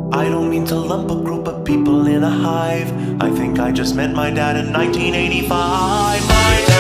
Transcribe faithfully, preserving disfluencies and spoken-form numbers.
I don't mean to lump a group of people in a hive. I think I just met my dad in nineteen eighty-five. My dad